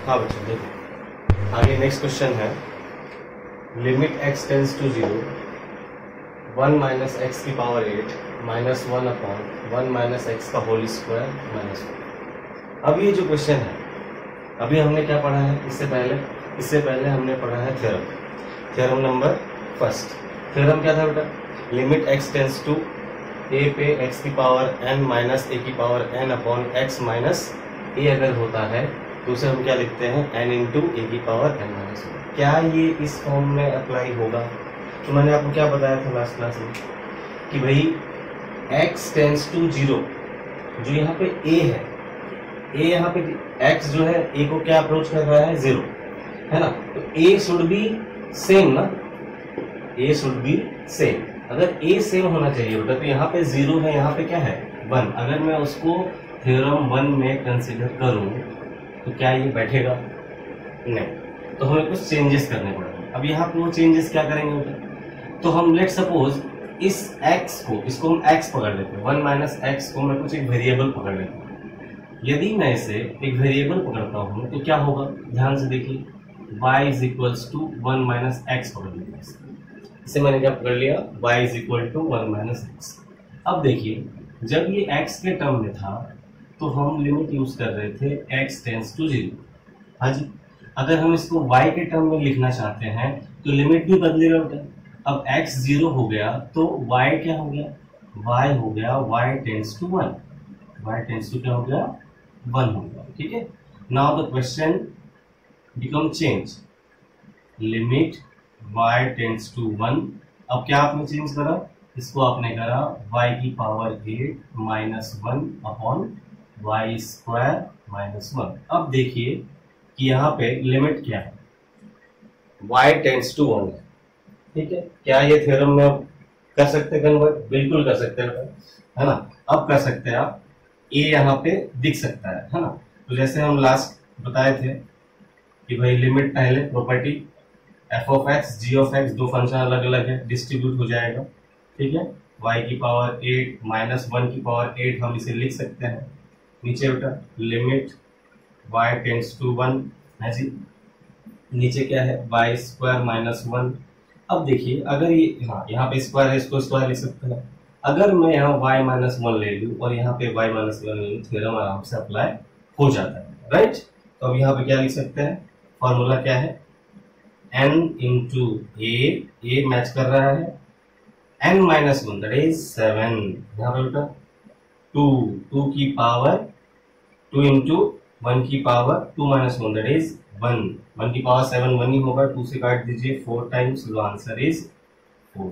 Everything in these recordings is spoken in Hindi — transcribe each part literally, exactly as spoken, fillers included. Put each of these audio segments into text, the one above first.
हाँ बच्चों देखो आगे नेक्स्ट क्वेश्चन है, limit x tends to zero one minus x की power eight minus one upon one minus x का होल स्क्वायर माइनस वन। अब ये जो क्वेश्चन है, अभी हमने क्या पढ़ा है इससे पहले इससे पहले हमने पढ़ा है theorem theorem number first. Theorem क्या था बेटा, limit x tends to a पे एक्स की पावर एन माइनस ए की power n upon x minus a अगर होता है तो उसे हम क्या लिखते हैं, एन इंटू ए की पावर एन माइनस वन। क्या ये इस फॉर्म में अप्लाई होगा? तो मैंने आपको क्या बताया था लास्ट क्लास में कि भाई x टेंस टू जीरो, जो यहाँ पे a है, a यहाँ पे x जो है a को क्या अप्रोच कर रहा है, जीरो है ना, तो a शुड बी सेम ना, a शुड बी सेम। अगर a सेम होना चाहिए बेटा तो यहाँ पे जीरो है, यहाँ पे क्या है वन। अगर मैं उसको थ्योरम वन में कंसिडर करूं तो क्या ये बैठेगा? नहीं, तो हमें कुछ चेंजेस करने पड़ेंगे। अब यहाँ पे वो चेंजेस क्या करेंगे बेटा, तो हम लेट सपोज इस x को, इसको हम x पकड़ लेते हैं, वन माइनस एक्स को मैं कुछ एक वेरिएबल पकड़ लेता हूँ। यदि मैं इसे एक वेरिएबल पकड़ता हूँ तो क्या होगा, ध्यान से देखिए, y is equals to one minus x पकड़ लिया, इसे मैंने क्या पकड़ लिया, y is equal to one minus x. अब देखिए जब ये x के टर्म में था तो हम लिमिट यूज कर रहे थे x टेंस टू जीरो। हाँ जी, अगर हम इसको y के टर्म में लिखना चाहते हैं तो लिमिट भी बदलेगा बेटा। अब x जीरो हो गया तो y क्या हो गया, y हो गया y tends to one, y tends to क्या हो गया, वन हो गया। ठीक है, now the question become change, limit y tends to one. अब क्या आपने चेंज करा, इसको आपने करा y की power eight minus one upon y square minus one. अब देखिए कि यहाँ पे लिमिट क्या है, y टेंस टू वन है। ठीक है, क्या ये थ्योरम में आप कर सकते हैं कन्वर्ट? बिल्कुल कर सकते हैं है ना। अब कर सकते हैं आप, a यहाँ पे दिख सकता है है ना। तो जैसे हम लास्ट बताए थे कि भाई लिमिट पहले property f of x g of x, दो फंक्शन अलग अलग है, डिस्ट्रीब्यूट हो जाएगा। ठीक है, y की पावर एट माइनस वन की पावर एट हम इसे लिख सकते हैं। नीचे बेटा limit y tends to one है जी, नीचे क्या है वाई स्क्वायर माइनस वन। अब देखिए अगर ये, हाँ यहाँ पे स्क्वायर है, इसको स्क्वायर लिख सकते हैं। अगर मैं यहाँ y माइनस वन ले लूँ और यहाँ पे y माइनस वन ले लूँ, थ्योरम आराम से अप्लाई हो जाता है, राइट। तो अब यहाँ पे क्या लिख सकते हैं, फॉर्मूला क्या है, n into a, a match कर रहा है n minus one that is seven. यहाँ पे बेटा टू, टू की पावर टू इंटू वन की power two minus one that is one, one की पावर सेवन वन ही होगा, टू से काट दीजिए four times, the answer is four.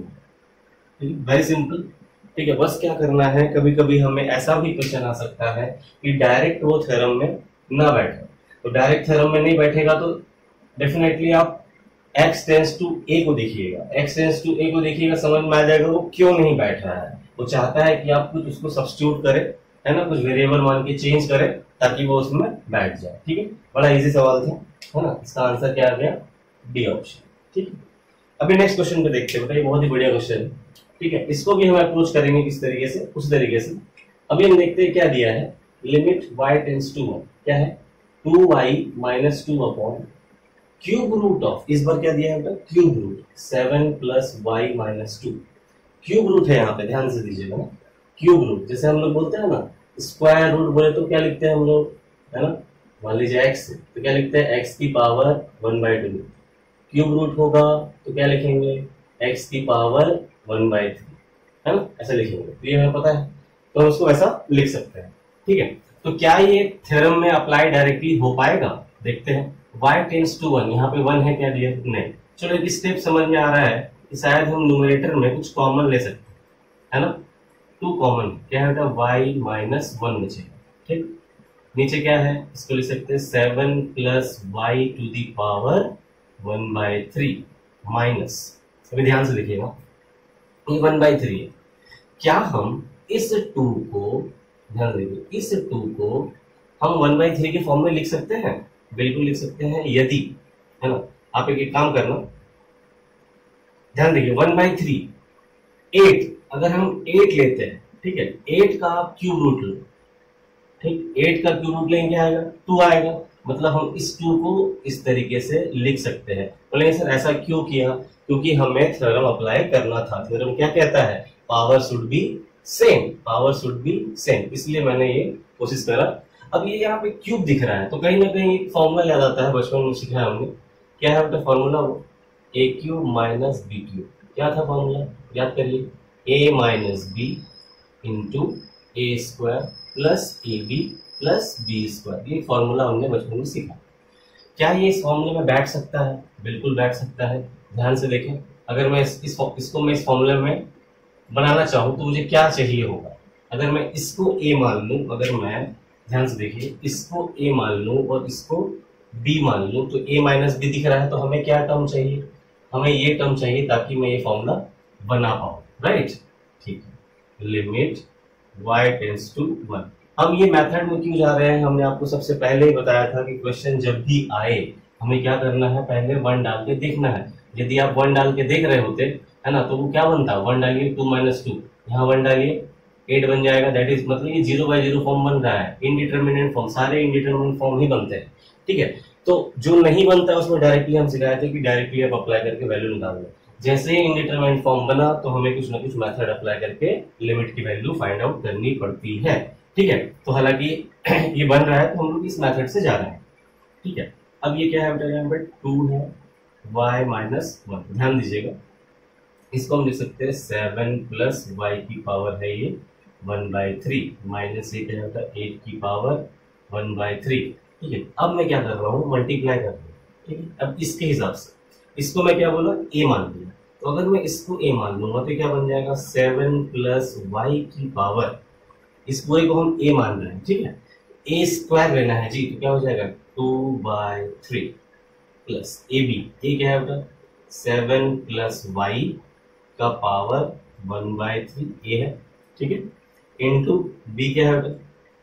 Very simple. ठीक है, बस क्या करना है, कभी कभी हमें ऐसा भी क्वेश्चन आ सकता है कि डायरेक्ट वो थ्योरम में ना बैठे। तो डायरेक्ट थ्योरम में नहीं बैठेगा तो डेफिनेटली आप x टेंस टू a को देखिएगा, x टेंस टू a को देखिएगा, समझ में आ जाएगा वो क्यों नहीं बैठ रहा है। वो चाहता है कि आप कुछ उसको सब्स्टिट्यूट करें, है ना, कुछ वेरिएबल मान के चेंज करें ताकि वो उसमें बैठ जाए। ठीक है, बड़ा इजी सवाल था, है ना। इसका आंसर क्या आ गया, डी ऑप्शन। ठीक है, अभी नेक्स्ट क्वेश्चन पे देखते हैं बेटा, ये बहुत ही बढ़िया क्वेश्चन है। ठीक है, इसको भी हम अप्रोच करेंगे किस तरीके से, उस तरीके से। अभी हम देखते हैं क्या दिया है, limit y tends to one क्या है, two y minus two upon cube root of, इस बार क्या दिया है बेटा, cube root seven plus y minus two. Cube root है यहाँ पे, ध्यान से दीजिएगा ना, क्यूब रूट। जैसे हम लोग बोलते हैं ना स्क्वायर रूट बोले तो क्या लिखते हैं हम लोग, है ना, मान लीजिए x तो क्या लिखते हैं x की power one by two. Cube root होगा तो क्या लिखेंगे, x की पावर वन बाई थ्री, है ना, ऐसा लिखेंगे। तो ये हमें पता है तो हम उसको ऐसा लिख सकते हैं। ठीक है, तो क्या ये थ्योरम में अप्लाई डायरेक्टली हो पाएगा, देखते हैं। y टेंस टू वन, यहाँ पे वन है क्या दिया, नहीं। चलो एक स्टेप समझ में आ रहा है कि शायद हम न्यूमरेटर में कुछ कॉमन ले सकते हैं, है ना। टू कॉमन क्या है, y माइनस वन बचेगा। ठीक, नीचे क्या है, इसको लिख सकते हैं seven plus y to the power one by three minus, अभी ध्यान से लिखिएगा, ये वन बाई थ्री है। क्या हम इस टू को, ध्यान देखिए, इस टू को हम वन बाई थ्री के फॉर्म में लिख सकते हैं, बिल्कुल लिख सकते हैं यदि, है ना। आप एक, एक काम करना, ध्यान देखिए, वन बाई थ्री एट, अगर हम एट लेते हैं, ठीक है, एट का आप क्यूब रूट लो, ठीक, एट का क्यूब रूट लेंगे आएगा टू आएगा। मतलब हम इस टू को इस तरीके से लिख सकते हैं। बोलेंगे सर ऐसा क्यों किया? क्योंकि हमें थ्योरम अप्लाई करना था। थ्योरम क्या कहता है? Power should be same, power should be same, इसलिए मैंने ये कोशिश करा। अब ये यहाँ पे क्यूब दिख रहा है तो कहीं ना कहीं एक फॉर्मूला याद आता है, बचपन में सीखा है हमने। क्या है बेटा फॉर्मूला? वो a cube minus b cube. क्या था फॉर्मूला? याद करिए, a minus b into a square plus a b plus b square. ये फॉर्मूला हमने बचपन में सीखा। क्या ये इस फॉर्मूले में बैठ सकता है? बिल्कुल बैठ सकता है। ध्यान से देखें, अगर मैं इस, इस इसको मैं इस फॉर्मूले में बनाना चाहूँ तो मुझे क्या चाहिए होगा? अगर मैं इसको ए मान लूँ, अगर मैं ध्यान से देखिए इसको ए मान लूँ और इसको बी मान लूँ, तो ए माइनस बी दिख रहा है, तो हमें क्या टर्म चाहिए? हमें ये टर्म चाहिए ताकि मैं ये फॉर्मूला बना पाऊँ, राइट? ठीक है, limit y tends to one. हम ये मेथड में क्यों जा रहे हैं? हमने आपको सबसे पहले ही बताया था कि क्वेश्चन जब भी आए हमें क्या करना है? पहले वन डाल के देखना है। यदि आप वन डाल के देख रहे होते है ना, तो वो क्या बनता? वन डालिए टू माइनस टू, यहाँ वन डालिए एट बन जाएगा। दैट इज मतलब ये जीरो बाई जीरो फॉर्म बन रहा है, इनडिटर्मिनेट फॉर्म। सारे इनडिटर्मिनेट फॉर्म ही बनते हैं, ठीक है। तो जो नहीं बनता है उसमें डायरेक्टली हम सिखाए थे कि डायरेक्टली आप अप्लाई करके वैल्यू निकाल दें। जैसे ही इनडिटरमिनेट फॉर्म बना तो हमें कुछ ना कुछ मेथड अप्लाई करके लिमिट की वैल्यू फाइंड आउट करनी पड़ती है, ठीक है। तो हालांकि ये बन रहा है तो हम लोग इस मेथड से जा रहे हैं, ठीक है। अब ये क्या है बेटा? यहाँ पर टू है y माइनस वन। ध्यान दीजिएगा, इसको हम लिख सकते हैं सेवन प्लस वाई की पावर है ये वन बाई थ्री माइनस ये क्या होता है एट की पावर वन बाई थ्री, ठीक है। अब मैं क्या कर रहा हूँ? मल्टीप्लाई कर रहा हूँ, ठीक है। अब इसके हिसाब से इसको मैं क्या बोला? ए मान लिया। तो अगर मैं इसको ए मान लूंगा तो क्या बन जाएगा? सेवन प्लस वाई की पावर, इस पूरे को हम ए मान रहे हैं, ठीक है। ए स्क्वायर लेना है जी, तो क्या हो जाएगा? Two by three plus a b, ये क्या है बेटा? सेवन प्लस वाई का पावर वन बाई थ्री, ये है, ठीक है। इंटू बी क्या है बेटा?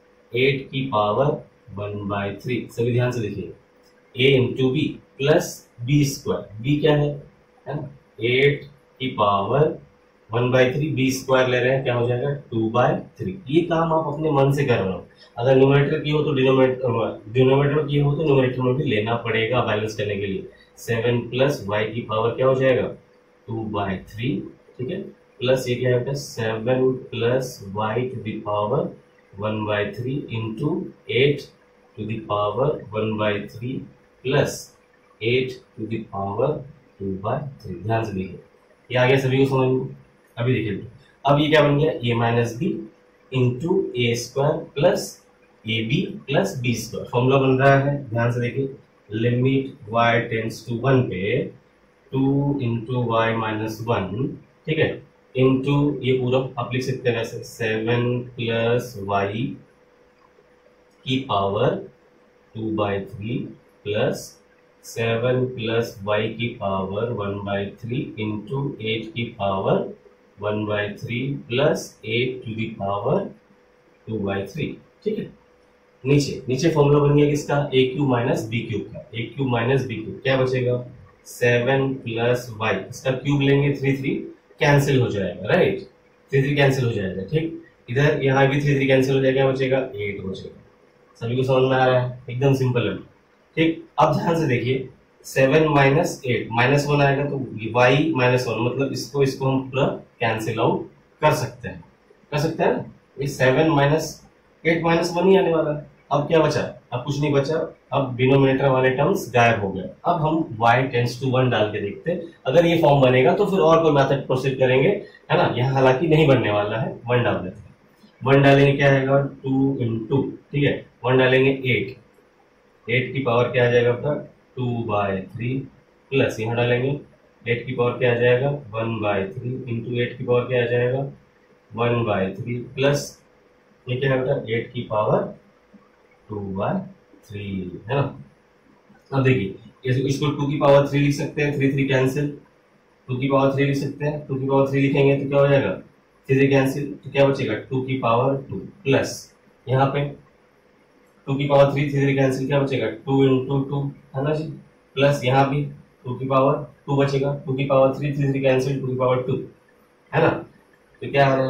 एट की पावर वन बाई थ्री। सभी ध्यान से देखिए, a into b plus b square. B क्या है? है ना, एट की power one by three, b square ले रहे हैं, क्या हो जाएगा? Two by three. ये काम आप अपने मन से कर रहे हो। अगर न्यूमरेटर की हो तो डिनोमिनेटर, डिनोमिनेटर की हो तो न्यूमरेटर में भी लेना पड़ेगा बैलेंस करने के लिए। सेवन प्लस वाई की पावर क्या हो जाएगा? टू बाई थ्री, ठीक है। प्लस ये क्या होता है? Seven plus y to the power one by three into eight to the power one by three plus eight to the power two by three. ध्यान से देखिए, ये आ गया सभी को समझ में? अभी देखिए, अब ये क्या बन गया? A minus b into a square plus a b plus b square. Formula बन रहा है, ध्यान से देखिए। Limit y tends to one पे two into y minus one, ठीक है, इंटू ये पूरा आप लिख सकते हैं वैसे सेवन प्लस वाई की power two by three plus seven plus y की power one by three into eight की power one by three plus eight to the power two by three, ठीक है। नीचे नीचे फॉर्मूला बन गया किसका? A cube minus b cube का। A cube minus b cube क्या बचेगा? सेवन प्लस वाई, इसका क्यूब लेंगे थ्री थ्री कैंसिल हो जाएगा, राइट। थ्री थ्री कैंसिल हो जाएगा, ठीक। इधर यहाँ भी थ्री थ्री कैंसिल हो जाएगा, क्या बचेगा? एट बचेगा। सभी को समझ में आ रहा है? एकदम सिंपल है, ठीक। अब ध्यान से देखिए, seven minus eight minus one आएगा तो वाई माइनस वन, मतलब इसको इसको हम पूरा कैंसिल आउट कर सकते हैं, कर सकते हैं ना। ये seven minus eight minus one ही आने वाला है। अब क्या बचा? अब कुछ नहीं बचा। अब डिनोमिनेटर वाले टर्म्स गायब हो गए। अब हम y टेंड्स टू वन डाल के देखते हैं। अगर ये फॉर्म बनेगा तो फिर और कोई मेथड प्रोसीड करेंगे, है ना। यहाँ हालांकि नहीं बनने वाला है, वन डाल देते हैं। वन डालेंगे क्या आएगा? टू इंटू, ठीक है, वन डालेंगे एट, एट की पावर क्या आ जाएगा आपका? टू बाई थ्री प्लस यहाँ डालेंगे एट की पावर क्या आ जाएगा? One by three into eight की पावर क्या आ जाएगा? वन बाई थ्री प्लस ये क्या है बेटा? एट की पावर टू बाई थ्री, है ना। अब देखिए, इसको टू की पावर थ्री लिख सकते हैं, थ्री थ्री कैंसिल, टू की पावर थ्री लिख सकते हैं, टू की पावर थ्री लिखेंगे तो क्या हो जाएगा? थ्री थ्री कैंसिल, तो क्या बचेगा? टू की पावर टू प्लस यहाँ पे टू की power three, three three cancel, क्या बचेगा? टू इंटू टू, है ना जी, प्लस यहाँ भी टू की पावर टू बचेगा, टू की power three, three three cancel, two की पावर टू, है ना। तो क्या आ रहा है?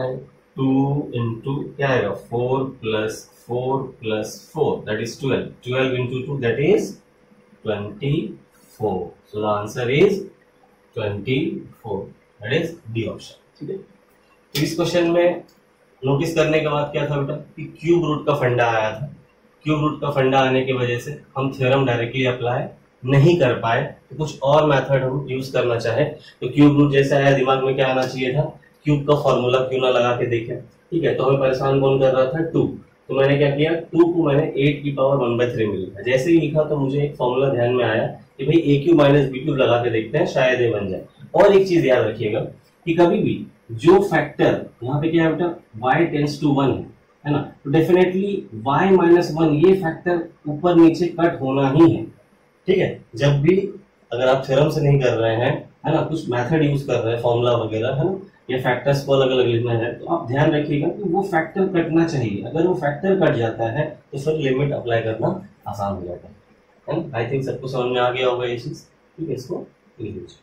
टू इंटू क्या आएगा four plus four plus four that is twelve, twelve into two that is twenty four, so the answer is twenty four, that is d option. ठीक है, तो इस क्वेश्चन में नोटिस करने के बाद क्या था बेटा कि क्यूब रूट का फंडा आया था। क्यूब रूट का फंडा आने की वजह से हम थ्योरम डायरेक्टली अप्लाई नहीं कर पाए, तो कुछ और मेथड हम यूज करना चाहे तो क्यूब रूट जैसे आया दिमाग में क्या आना चाहिए था, क्यूब का फॉर्मूला क्यों ना लगा के देखें। ठीक है, तो हमें परेशान कौन कर रहा था, टू, तो मैंने क्या किया, टू को मैंने एट की पावर वन बाई थ्री में लिखा। जैसे ही लिखा तो मुझे एक फॉर्मूला ध्यान में आया कि भाई a cube minus b cube लगा के देखते हैं, शायद ये बन जाए। और एक चीज याद रखिएगा कि कभी भी जो फैक्टर यहाँ पे क्या है बेटा y टेंस टू वन है ना, तो डेफिनेटली y माइनस वन ये फैक्टर ऊपर नीचे कट होना ही है। ठीक है, जब भी अगर आप थ्योरम से नहीं कर रहे हैं है ना, कुछ मेथड यूज कर रहे हैं फॉर्मूला वगैरह है ना, या फैक्टर्स को अलग अलग लिखना है, तो आप ध्यान रखिएगा कि वो फैक्टर कटना चाहिए। अगर वो फैक्टर कट जाता है तो फिर लिमिट अप्लाई करना आसान हो जाता है। आई थिंक सबको समझ में आ गया होगा ये चीज। ठीक है, इसको लिख लीजिए।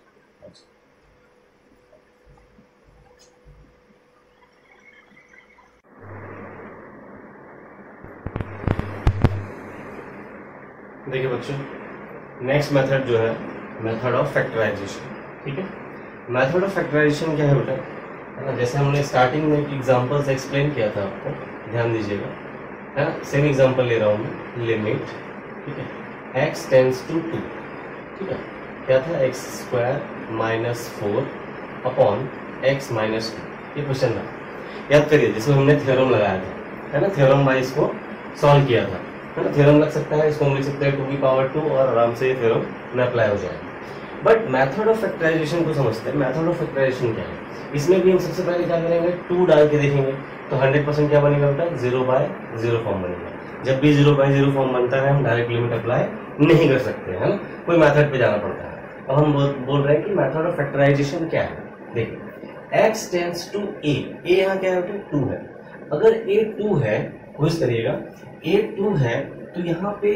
देखिए बच्चों, नेक्स्ट मेथड जो है मेथड ऑफ फैक्टराइजेशन। ठीक है, मेथड ऑफ फैक्टराइजेशन क्या है बेटा, है ना, जैसे हमने स्टार्टिंग में एग्जांपल्स एक्सप्लेन किया था आपको, ध्यान दीजिएगा, है ना। सेम एग्जांपल ले रहा हूँ मैं, लिमिट, ठीक है, x टेंस टू टू, ठीक है, क्या था, x square minus four upon x minus two, ये क्वेश्चन था, याद करिए, जिसमें हमने थ्योरम लगाया था, है ना, थ्योरम वाइज को सॉल्व किया था, है ना। थ्योरम लग सकता है, इसको हम लिख सकते हैं टू की पावर टू और आराम से ये थ्योरम में अप्लाई हो जाएगा। बट मेथड ऑफ फैक्टराइजेशन को समझते हैं। मेथड ऑफ फैक्टराइजेशन क्या है, इसमें भी हम सबसे पहले क्या करेंगे, टू डाल के देखेंगे, तो हंड्रेड परसेंट क्या बनेगा बेटा, जीरो बाय जीरो फॉर्म बनेगा। जब भी जीरो बाय जीरो फॉर्म बनता है हम डायरेक्ट लिमिट अप्लाई नहीं कर सकते, है ना, कोई मेथड पे जाना पड़ता है। अब हम बोल रहे हैं कि मेथड ऑफ फैक्टराइजेशन क्या है। देखिए, x tends to a, a यहाँ क्या है बेटा, टू है। अगर a टू है, कोशिश करिएगा, a टू है तो यहाँ पे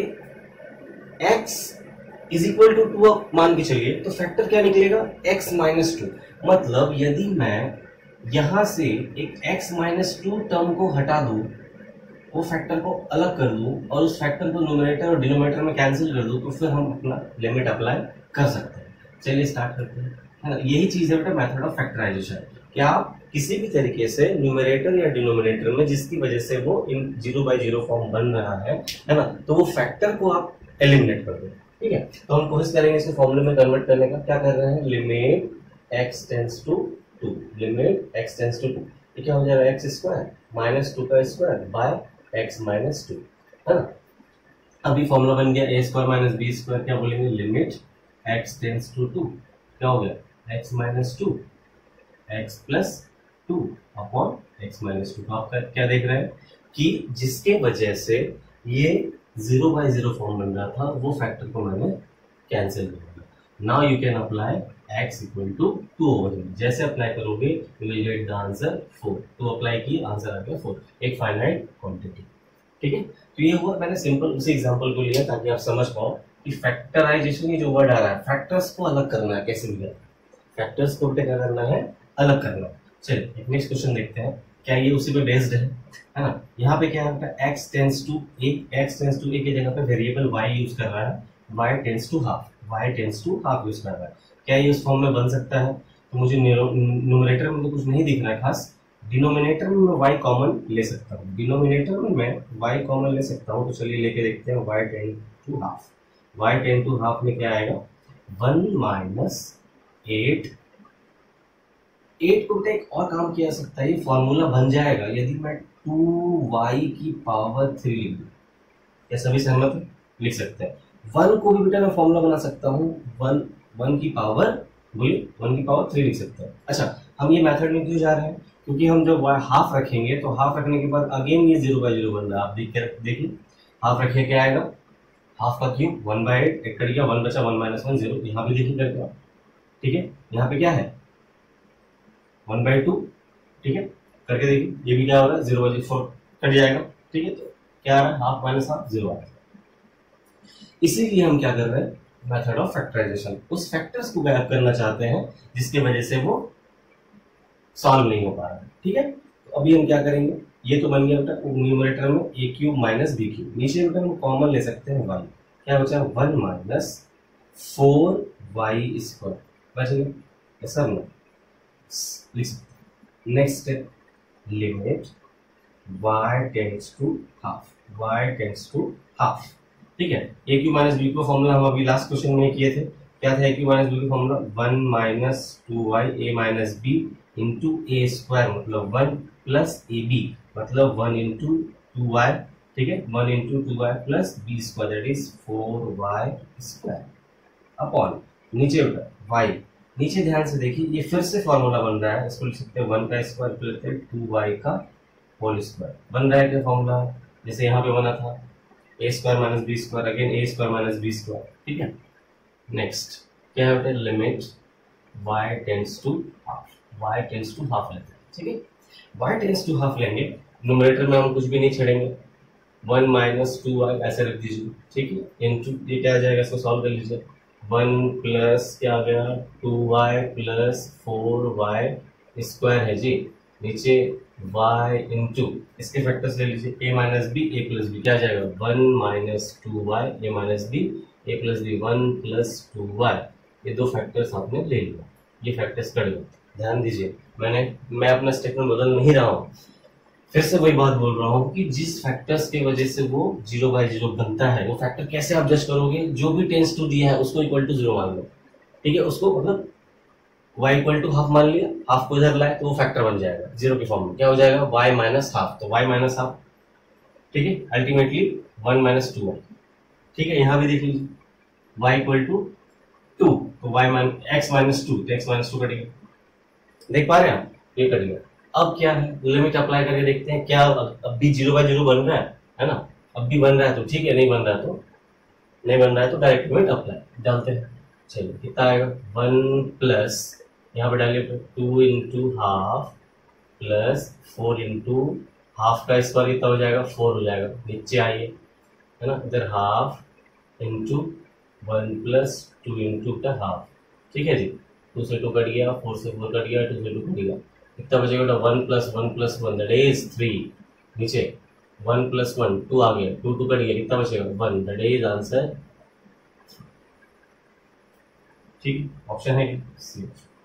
x is equal to two मान के चलिए, तो फैक्टर क्या निकलेगा, x माइनस टू। मतलब यदि मैं यहां से एक x माइनस टू टर्म को हटा दूं, वो फैक्टर को अलग कर दूं और उस फैक्टर को न्यूमरेटर और डिनोमिनेटर में कैंसिल कर दूं, तो फिर हम अपना लिमिट अप्लाई कर सकते हैं। चलिए स्टार्ट करते हैं, है ना। यही चीज है बेटा मेथड ऑफ फैक्टराइजेशन, कि आप किसी भी तरीके से न्यूमरेटर या डिनोमिनेटर में जिसकी वजह से वो in zero by zero form बन रहा है है ना, तो वो फैक्टर को आप एलिमिनेट कर दो। ठीक है, तो हम कोशिश करेंगे इसको फॉर्मूले में कन्वर्ट करने का। क्या कर रहे हैं, limit x tends to two, limit x tends to two, ये क्या हो जाएगा, एक्स स्क्वायर माइनस टू का square by x minus two, है ना। अभी फॉर्मूला बन गया a square minus b square, क्या बोलेंगे, limit x tends to two, क्या हो गया, x minus two x plus two upon x minus two. तो आप क्या देख रहे हैं कि जिसके वजह से ये जीरो बाई जीरो फॉर्म बन रहा था, वो फैक्टर को मैंने कैंसिल कर दिया। Now you can apply x equal to two over here. जैसे अप्लाई करोगे you will get the answer four. तो अप्लाई किए, आंसर आ गया फोर, एक फाइनाइट क्वांटिटी। ठीक है, तो ये हुआ, मैंने सिंपल उसी एग्जांपल को लिया ताकि आप समझ पाओ कि फैक्टराइजेशन, ये जो वर्ड आ रहा है, फैक्टर्स को अलग करना है। कैसे लिया, फैक्टर्स को क्या करना है, अलग करना। चलिए नेक्स्ट क्वेश्चन देखते हैं, क्या ये उसी पे बेस्ड है, है ना। यहाँ पे क्या है, x tends to a, x tends to a की जगह पे वेरिएबल y यूज कर रहा है, y tends to half, y tends to half use कर रहा है। क्या ये उस फॉर्म में बन सकता है, तो मुझे न्यूमरेटर में तो कुछ नहीं दिख रहा है खास, डिनोमिनेटर में मैं y कॉमन ले सकता हूँ, डिनोमिनेटर में मैं y कॉमन ले सकता हूँ। तो चलिए लेके देखते हैं, y tends to half, y tends to half में क्या आएगा, वन माइनस एट। एट को एक और काम किया सकता है, ये फॉर्मूला बन जाएगा यदि मैं टू वाई की पावर थ्री लिख दूं। क्या सभी सहमत है, लिख सकते हैं। वन को भी बेटा मैं फॉर्मूला बना सकता हूँ, वन वन की पावर, बोलिए वन की पावर थ्री लिख सकते हैं। अच्छा, हम ये मेथड में क्यों जा रहे हैं, क्योंकि हम जब हाफ रखेंगे तो हाफ रखने के बाद अगेन ये जीरो बाई जीरो बन रहा है। आप देख देखिए, हाफ रखिए क्या आएगा, हाफ का क्यूब वन बाई एट, एक कट गया, वन बचा, वन माइनस वन जीरो। यहाँ पे देखिए करके, ठीक है, यहाँ पे क्या है, वन बाई टू, ठीक है, करके देखिए, ये भी क्या हो रहा है, जीरो बाई फोर कट जाएगा। ठीक है, तो क्या आ रहा है, हाफ माइनस हाफ जीरो आ रहा है। इसीलिए हम क्या कर रहे हैं, मेथड ऑफ फैक्टराइजेशन, उस फैक्टर्स को गायब करना चाहते हैं जिसकी वजह से वो सॉल्व नहीं हो पा रहा है। ठीक है, तो अभी हम क्या करेंगे, ये तो बन गया बेटा न्यूमरेटर में a cube minus b cube, नीचे बेटा हम कॉमन ले सकते हैं वन, क्या बचा one minus four y square बच गया, ऐसा ना लिख सकते। Next step limit y tends to half, y tends to half, ठीक है। ए क्यू माइनस बी का फॉर्मूला हम अभी लास्ट क्वेश्चन में किए थे, क्या था ए क्यू माइनस बी का formula one minus two y a minus b into a square मतलब वन प्लस ए बी मतलब वन इंटू टू वाई, ठीक है, one into two y plus b square that is four y square upon नीचे बेटा y, नीचे ध्यान से देखिए ये फिर से फॉर्मूला बन रहा है, इसको लिख सकते हैं वन का स्क्वायर प्लस टू वाई का होल स्क्वायर, बन रहा है क्या फॉर्मूला, जैसे यहाँ पे बना था a square minus b square again a square minus b square, ठीक है। नेक्स्ट क्या है बेटा limit y tends to half, y tends to half लेते हैं, ठीक है। y टेंड्स टू हाफ लेंगे, न्यूमरेटर में हम कुछ भी नहीं छेड़ेंगे, वन माइनस टू वाई ऐसे रख दीजिए, ठीक है, इनटू ये क्या आ जाएगा, इसको सॉल्व कर लीजिए, वन प्लस क्या आ गया two y plus four y square है जी, नीचे y इंटू इसके फैक्टर्स ले लीजिए a minus b a plus b, क्या आ जाएगा one minus two y a minus b a plus b, one plus two y, ये दो फैक्टर्स आपने ले लिया, ये फैक्टर्स कर लो। ध्यान दीजिए मैंने मैं अपना स्टेटमेंट बदल नहीं रहा हूँ, फिर से वही बात बोल रहा हूँ कि जिस फैक्टर्स की वजह से वो जीरो बाई जीरो बनता है वो फैक्टर कैसे आप जज करोगे, जो भी टेंस टू दिया है उसको इक्वल टू जीरो मान लो, ठीक है, उसको मतलब y इक्वल टू हाफ मान लिया, हाफ को इधर लाए तो वो फैक्टर बन जाएगा जीरो के फॉर्म में, क्या हो जाएगा y माइनस हाफ, तो y माइनस हाफ, ठीक है, ultimately one minus two y, ठीक है। यहाँ भी देख लीजिए y इक्वल टू टू, तो y minus x minus two, तो एक्स माइनस टू कटेगा, देख पा रहे हैं आप, ये कटेगा। अब क्या है लिमिट अप्लाई करके देखते हैं, क्या अब भी जीरो बाई जीरो बन रहा है है ना, अब भी बन रहा है तो ठीक है, नहीं बन रहा है तो नहीं बन रहा है तो डायरेक्ट लिमिट अप्लाई डालते हैं, चलिए कितना आएगा वन प्लस यहाँ पे डालिए two into half plus four into half का स्क्वायर कितना हो जाएगा फोर हो जाएगा, नीचे आइए है ना, इधर half into one plus two into का हाफ, ठीक है जी, टू से टू कट गया, फोर से फोर कट गया, टू से टू कट गया, कितना बचेगा one plus one plus one that is three, नीचे वन प्लस वन टू आ गया, टू टू कट गया, कितना बचेगा वन दैट इज आंसर, ठीक ऑप्शन है सी,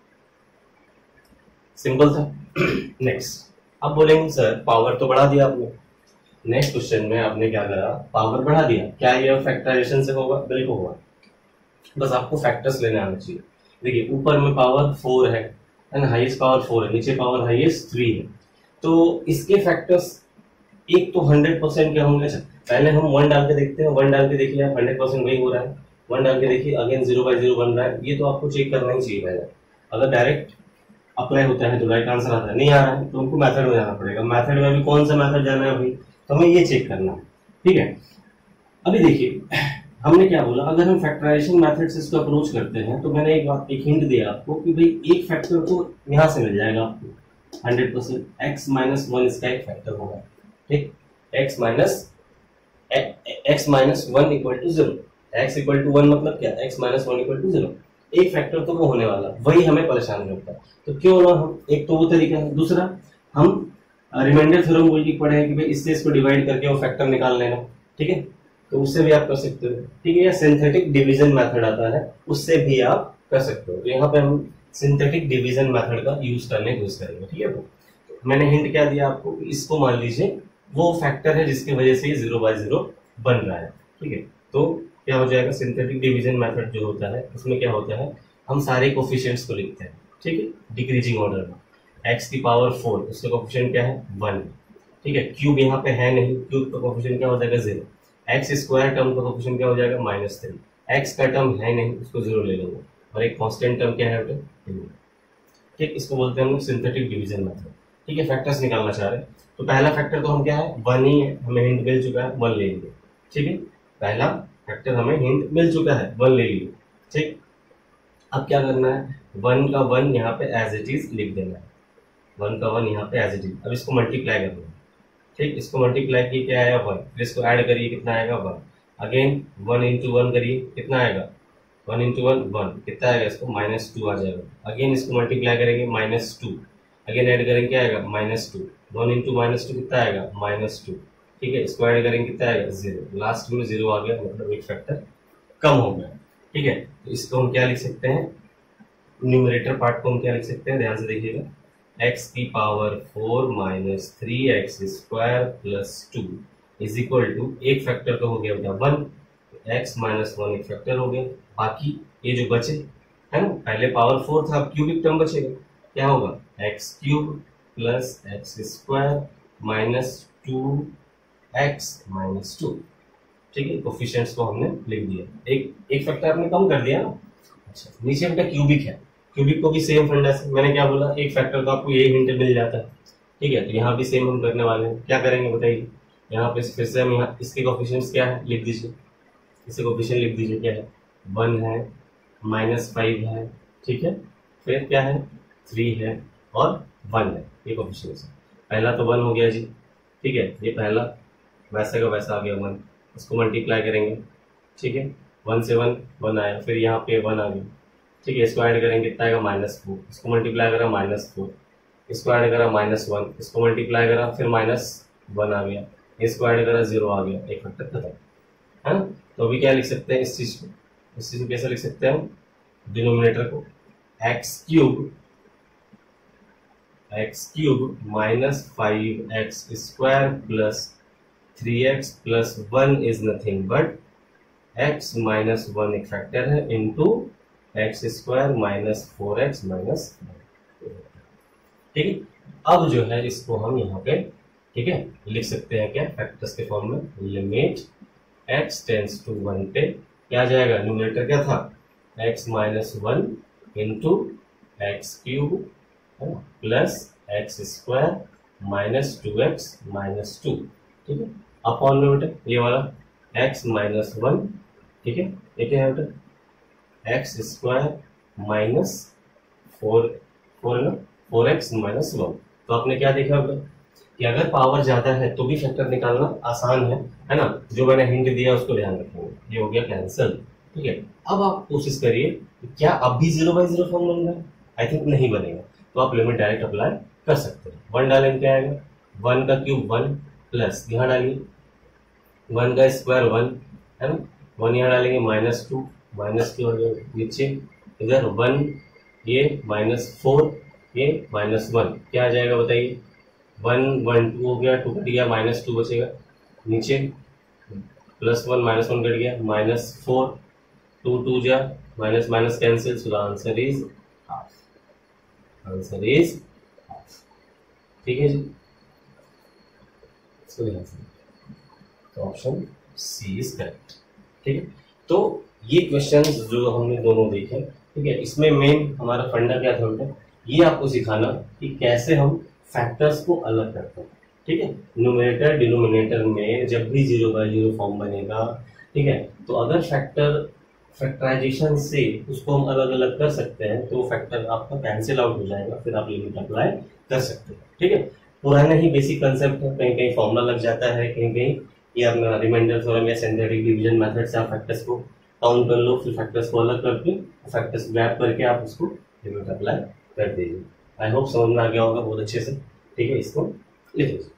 सिंपल था। नेक्स्ट अब बोलेंगे सर पावर तो बढ़ा दिया आपने, नेक्स्ट क्वेश्चन में आपने क्या करा पावर बढ़ा दिया, क्या ये फैक्टराइजेशन से होगा, बिल्कुल होगा, बस आपको फैक्टर्स लेने आना चाहिए। देखिए ऊपर में पावर फोर है एंड हाईएस्ट पावर फोर है, नीचे पावर हाईएस्ट थ्री है, तो इसके फैक्टर्स एक तो हंड्रेड परसेंट क्या होंगे, पहले हम वन डाल के देखते हैं, वन डाल के देखिए आप हंड्रेड परसेंट वही हो रहा है, वन डाल के देखिए अगेन जीरो बाई जीरो बन रहा है, ये तो आपको चेक करना ही चाहिए पहले, अगर डायरेक्ट अप्लाई होता है तो राइट आंसर आता है, नहीं आ रहा है तो हमको मेथड में जाना पड़ेगा, मेथड में भी कौन सा मेथड जाना है भाई, तो हमें ये चेक करना है, ठीक है। अभी देखिए हमने क्या बोला, अगर हम फैक्टराइजेशन मेथड से इसको अप्रोच करते हैं तो मैंने एक बात एक हिंट दिया आपको कि भाई एक फैक्टर तो यहाँ से मिल जाएगा आपको hundred percent, x minus one इसका एक फैक्टर होगा, ठीक, x minus x minus one equal to zero, x equal to one मतलब क्या, x minus one equal to zero, एक फैक्टर तो वो होने वाला, वही हमें परेशान करता है, तो क्यों ना हम एक तो वो तरीका है, दूसरा हम रिमाइंडर थ्योरम बोल के पढ़े हैं कि भाई इससे इसको डिवाइड करके वो फैक्टर निकाल लेना, ठीक है, तो उससे भी आप कर सकते हो, ठीक है, या सिंथेटिक डिवीजन मेथड आता है उससे भी आप कर सकते हो, तो यहाँ पे हम सिंथेटिक डिवीजन मेथड का यूज करने की कोशिश करेंगे, ठीक है। तो मैंने हिंट क्या दिया आपको, इसको मान लीजिए वो फैक्टर है जिसकी वजह से ये जीरो बाई जीरो बन रहा है, ठीक है, तो क्या हो जाएगा सिंथेटिक डिवीजन मेथड जो होता है उसमें क्या होता है, हम सारे कोफिशिएंट्स को लिखते हैं, ठीक है, डिक्रीजिंग ऑर्डर में, एक्स की पावर फोर उसका कोफिशिएंट क्या है वन, ठीक है, क्यूब यहाँ पे है नहीं, क्यूब का कोफिशिएंट क्या हो जाएगा जीरो, एक्स स्क्वायर टर्म का कोफिशिएंट क्या हो जाएगा माइनस थ्री, एक्स का टर्म है नहीं उसको जीरो ले लेंगे, और एक कांस्टेंट टर्म क्या है बेटा, ठीक, इसको बोलते हैं हम सिंथेटिक डिवीजन मेथड, ठीक है। फैक्टर्स निकालना चाह रहे हैं तो पहला फैक्टर तो हम क्या है वन ही है, हमें हिंट मिल चुका है, वन ले लेंगे, ठीक है, पहला फैक्टर हमें हिंट मिल चुका है, वन ले लिए, ठीक। अब क्या करना है, वन का वन यहाँ पे एज इट इज लिख देना है, वन का वन यहाँ पे एज इट इज, अब इसको मल्टीप्लाई करना है, ठीक, इसको मल्टीप्लाई किए क्या आएगा वन, फिर इसको ऐड करिए कितना आएगा one, again one into one करिए कितना आएगा वन इंटू वन वन, कितना आएगा इसको माइनस टू आ जाएगा, अगेन इसको मल्टीप्लाई करेंगे माइनस टू, अगेन ऐड करेंगे क्या आएगा minus two, one into minus two कितना आएगा माइनस टू, ठीक है, स्क्वायर करेंगे कितना आएगा जीरो, लास्ट में जीरो आ गया मतलब एक फैक्टर कम हो गया, ठीक है। तो इसको हम क्या लिख सकते हैं, न्यूमरेटर पार्ट को हम क्या लिख सकते हैं, ध्यान से देखिएगा, एक्स की power four minus three x square plus two is equal to एक फैक्टर का हो गया बेटा वन, एक्स माइनस वन एक फैक्टर हो गया, बाकी ये जो बचे है ना, पहले पावर फोर था, अब क्यूबिक टर्म बचेगा, क्या होगा x cube plus x square minus two x minus two, ठीक है। कोफिशिएंट्स को हमने लिख दिया, एक एक फैक्टर आपने कम कर दिया ना। अच्छा, नीचे बेटा क्यूबिक है, क्यूबिक को भी सेम फंडा से मैंने क्या बोला, एक फैक्टर का आपको यही हिंट मिल जाता है, ठीक है। तो यहाँ भी सेम हम करने वाले हैं, क्या करेंगे बताइए, यहाँ पे फिर से हम यहाँ इसके कोफिशिएंट्स क्या है लिख दीजिए, इसके कोफिशिएंट लिख दीजिए, क्या है वन है, माइनस फाइव है, ठीक है, फिर क्या है थ्री है और वन है, ये कोफिशिएंट्स है। पहला तो वन हो गया जी, ठीक है, ये पहला वैसे का वैसा आ गया वन, इसको मल्टीप्लाई करेंगे, ठीक है, वन से वन वन आया, फिर यहाँ पे वन आ गया, ठीक है, इसको ऐड करेंगे कितना आएगा माइनस फोर, इसको मल्टीप्लाई करा माइनस फोर, इसको ऐड करा माइनस वन, इसको मल्टीप्लाई करा फिर माइनस वन आ गया, इसको ऐड करा जीरो आ गया, एक फैक्टर खत्म, है ना। तो अभी क्या लिख सकते हैं इस चीज को, इस चीज को कैसे लिख सकते हैं, डिनोमिनेटर को x cube x cube minus five x square plus three x plus one is nothing but x minus one एक फैक्टर है into x square minus four x minus, ठीक है। अब जो है इसको हम यहाँ पे, ठीक है, लिख सकते हैं क्या फैक्टर्स के फॉर्म में, limit x tends to one पे क्या आ जाएगा, न्यूमरेटर क्या था x minus one into x cube plus x square minus two x minus two, ठीक है, अपॉन में बेटा ये वाला एक्स माइनस वन, ठीक है, ये क्या है बेटा x square minus four four ना फोर एक्स माइनस वन। तो आपने क्या देखा बेटा कि अगर पावर ज्यादा है तो भी फैक्टर निकालना आसान है, है ना, जो मैंने हिंट दिया उसको ध्यान रखेंगे, ये हो गया कैंसिल, ठीक है। अब आप कोशिश करिए क्या अब भी जीरो बाई जीरो फॉर्म बन रहा है, आई थिंक नहीं बनेगा, तो आप लिमिट डायरेक्ट अप्लाई कर सकते हैं। वन डालेंगे क्या आएगा, वन का क्यूब वन प्लस यहाँ डालिए वन का स्क्वायर वन, है ना, वन यहाँ डालेंगे माइनस टू, माइनस टू हो जाएगा नीचे, इधर वन ये माइनस फोर ये माइनस वन, क्या आ जाएगा बताइए, वन वन टू हो गया, टू कट गया, माइनस टू बचेगा नीचे, प्लस वन माइनस वन कट गया, माइनस फोर, टू टू जा minus minus cancel, so the answer is half, answer is half, ठीक है जी। इसको ध्यान से, तो ऑप्शन सी इज करेक्ट, ठीक है। तो ये क्वेश्चंस जो हमने दोनों देखे, ठीक है, इसमें मेन हमारा फंडा क्या था बेटा, ये आपको सिखाना कि कैसे हम फैक्टर्स को अलग करते हैं, ठीक है। न्यूमरेटर डिनोमिनेटर में जब भी जीरो बाई जीरो फॉर्म बनेगा, ठीक है, तो अगर फैक्टर फैक्टराइजेशन से उसको हम अलग अलग कर सकते हैं तो फैक्टर आपका कैंसिल आउट हो जाएगा, फिर आप लिमिट अप्लाई कर सकते हैं, ठीक है। पुराना ही बेसिक कंसेप्ट है, कहीं कहीं फॉर्मूला लग जाता है, कहीं कहीं ये अपना रिमाइंडर थ्योरम या सिंथेटिक डिवीजन मेथड से आप फैक्टर्स को काउंट कर लो, फिर फैक्टर्स को अलग करके फैक्टर्स ग्रैब करके आप उसको लिमिट अप्लाई कर दीजिए। आई होप समझ में आ गया होगा बहुत अच्छे से, ठीक है, इसको लिख लीजिए।